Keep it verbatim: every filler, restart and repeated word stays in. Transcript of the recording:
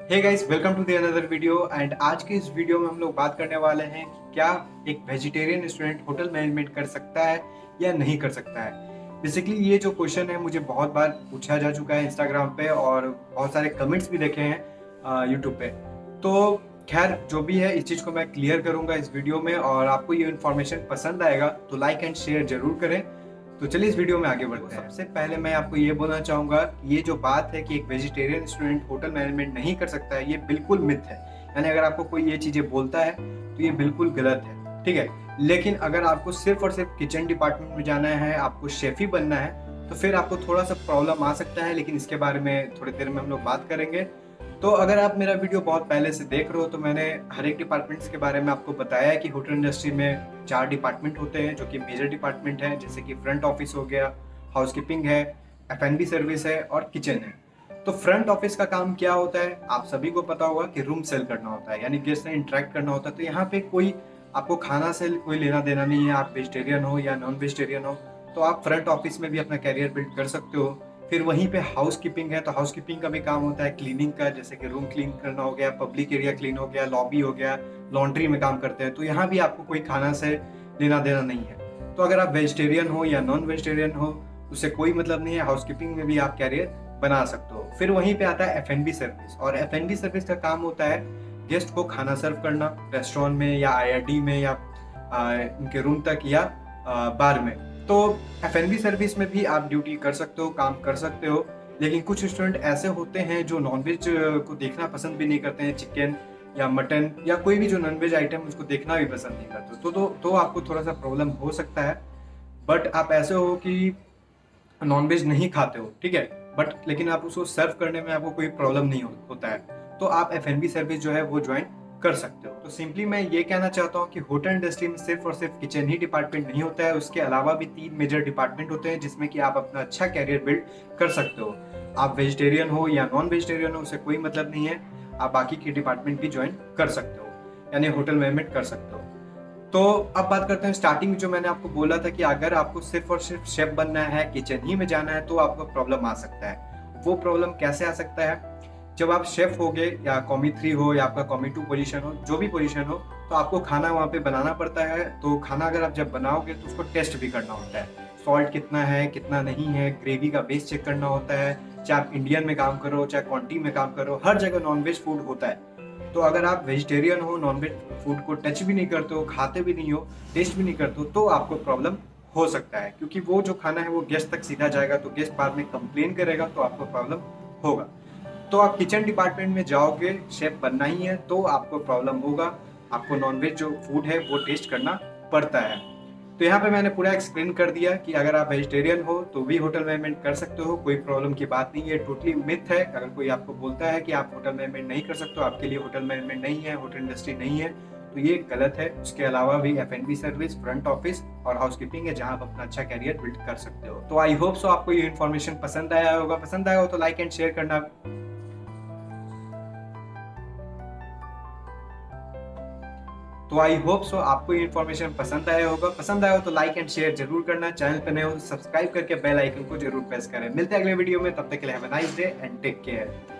Hey guys, welcome to the another video. And आज के इस वीडियो में हम लोग बात करने वाले हैं कि क्या एक वेजिटेरियन स्टूडेंट होटल मैनेजमेंट कर सकता है या नहीं कर सकता है। बेसिकली ये जो क्वेश्चन है मुझे बहुत बार पूछा जा चुका है इंस्टाग्राम पे, और बहुत सारे कमेंट्स भी देखे हैं यूट्यूब पे। तो खैर जो भी है, इस चीज़ को मैं क्लियर करूंगा इस वीडियो में, और आपको ये इन्फॉर्मेशन पसंद आएगा तो लाइक एंड शेयर जरूर करें। तो चलिए इस वीडियो में आगे बढ़ते हैं। सबसे पहले मैं आपको ये बोलना चाहूँगा कि ये जो बात है कि एक वेजिटेरियन स्टूडेंट होटल मैनेजमेंट नहीं कर सकता है, ये बिल्कुल मिथ है। यानी अगर आपको कोई ये चीज़ें बोलता है तो ये बिल्कुल गलत है, ठीक है। लेकिन अगर आपको सिर्फ और सिर्फ किचन डिपार्टमेंट में जाना है, आपको शेफ ही बनना है, तो फिर आपको थोड़ा सा प्रॉब्लम आ सकता है, लेकिन इसके बारे में थोड़ी देर में हम लोग बात करेंगे। तो अगर आप मेरा वीडियो बहुत पहले से देख रहे हो तो मैंने हर एक डिपार्टमेंट्स के बारे में आपको बताया है कि होटल इंडस्ट्री में चार डिपार्टमेंट होते हैं जो कि मेजर डिपार्टमेंट है, जैसे कि फ्रंट ऑफिस हो गया, हाउसकीपिंग है, एफ एंड बी सर्विस है और किचन है। तो फ्रंट ऑफिस का काम क्या होता है, आप सभी को पता होगा कि रूम सेल करना होता है, यानी गेस्ट से इंटरेक्ट करना होता है। तो यहाँ पे कोई आपको खाना से कोई लेना देना नहीं है, आप वेजिटेरियन हो या नॉन वेजिटेरियन हो, तो आप फ्रंट ऑफिस में भी अपना कैरियर बिल्ड कर सकते हो। फिर वहीं पे हाउस कीपिंग है, तो हाउस कीपिंग का भी काम होता है क्लीनिंग का, जैसे कि रूम क्लीन करना हो गया, पब्लिक एरिया क्लीन हो गया, लॉबी हो गया, लॉन्ड्री में काम करते हैं। तो यहाँ भी आपको कोई खाना से लेना देना नहीं है। तो अगर आप वेजिटेरियन हो या नॉन वेजिटेरियन हो, उससे कोई मतलब नहीं है, हाउस कीपिंग में भी आप कैरियर बना सकते हो। फिर वहीं पे आता है एफ एंड बी सर्विस, और एफ एंड बी सर्विस का काम होता है गेस्ट को खाना सर्व करना रेस्टोरेंट में या आई आर डी में या आ, उनके रूम तक या आ, बार में। तो एफ एन बी सर्विस में भी आप ड्यूटी कर सकते हो, काम कर सकते हो। लेकिन कुछ स्टूडेंट ऐसे होते हैं जो नॉनवेज को देखना पसंद भी नहीं करते हैं, चिकन या मटन या कोई भी जो नॉनवेज आइटम उसको देखना भी पसंद नहीं करते। तो तो, तो आपको थोड़ा सा प्रॉब्लम हो सकता है। बट आप ऐसे हो कि नॉनवेज नहीं खाते हो, ठीक है, बट लेकिन आप उसको सर्व करने में आपको कोई प्रॉब्लम नहीं हो, होता है, तो आप एफ एन बी सर्विस जो है वो ज्वाइन कर सकते हो। तो सिंपली मैं ये कहना चाहता हूँ कि होटल इंडस्ट्री में सिर्फ और सिर्फ किचन ही डिपार्टमेंट नहीं होता है, उसके अलावा भी तीन मेजर डिपार्टमेंट होते हैं जिसमें कि आप अपना अच्छा कैरियर बिल्ड कर सकते हो। आप वेजिटेरियन हो या नॉन वेजिटेरियन हो, उससे कोई मतलब नहीं है, आप बाकी के डिपार्टमेंट भी ज्वाइन कर सकते हो, यानी होटल मैनेजमेंट कर सकते हो। तो अब बात करते हैं स्टार्टिंग में जो मैंने आपको बोला था कि अगर आपको सिर्फ और सिर्फ शेफ बनना है, किचन ही में जाना है, तो आपको प्रॉब्लम आ सकता है। वो प्रॉब्लम कैसे आ सकता है, जब आप शेफ होगे या कॉमी थ्री हो या आपका कॉमी टू पोजीशन हो, जो भी पोजीशन हो, तो आपको खाना वहाँ पे बनाना पड़ता है। तो खाना अगर आप जब बनाओगे तो उसको टेस्ट भी करना होता है, सॉल्ट कितना है कितना नहीं है, ग्रेवी का बेस चेक करना होता है। चाहे आप इंडियन में काम करो चाहे क्वांटी में काम करो, हर जगह नॉनवेज फूड होता है। तो अगर आप वेजिटेरियन हो, नॉनवेज फूड को टच भी नहीं करते हो, खाते भी नहीं हो, टेस्ट भी नहीं करते हो, तो आपको प्रॉब्लम हो सकता है, क्योंकि वो जो खाना है वो गेस्ट तक सीधा जाएगा, तो गेस्ट बाद में कंप्लेन करेगा, तो आपको प्रॉब्लम होगा। तो आप किचन डिपार्टमेंट में जाओगे, शेफ बनना ही है, तो आपको प्रॉब्लम होगा, आपको नॉनवेज जो फूड है वो टेस्ट करना पड़ता है। तो यहाँ पे मैंने पूरा एक्सप्लेन कर दिया कि अगर आप वेजिटेरियन हो तो भी होटल मैनेजमेंट कर सकते हो, कोई प्रॉब्लम की बात नहीं है, टोटली मिथ है। अगर कोई आपको बोलता है कि आप होटल मैनेजमेंट नहीं कर सकते हो, आपके लिए होटल मैनेजमेंट नहीं है, होटल इंडस्ट्री नहीं है, तो ये गलत है। उसके अलावा भी F and B service, front office और हाउस कीपिंग है जहाँ आप अपना अच्छा कैरियर बिल्ड कर सकते हो। तो आई होप सो आपको ये इन्फॉर्मेशन पसंद आया होगा। पसंद आया हो तो लाइक एंड शेयर करना। तो आई होप सो आपको ये इन्फॉर्मेशन पसंद आया होगा। पसंद आया हो तो लाइक एंड शेयर जरूर करना। चैनल पर नए हो तो सब्सक्राइब करके बेल आइकन को जरूर प्रेस करें। मिलते हैं अगले वीडियो में, तब तक के लिए have a nice day and take care.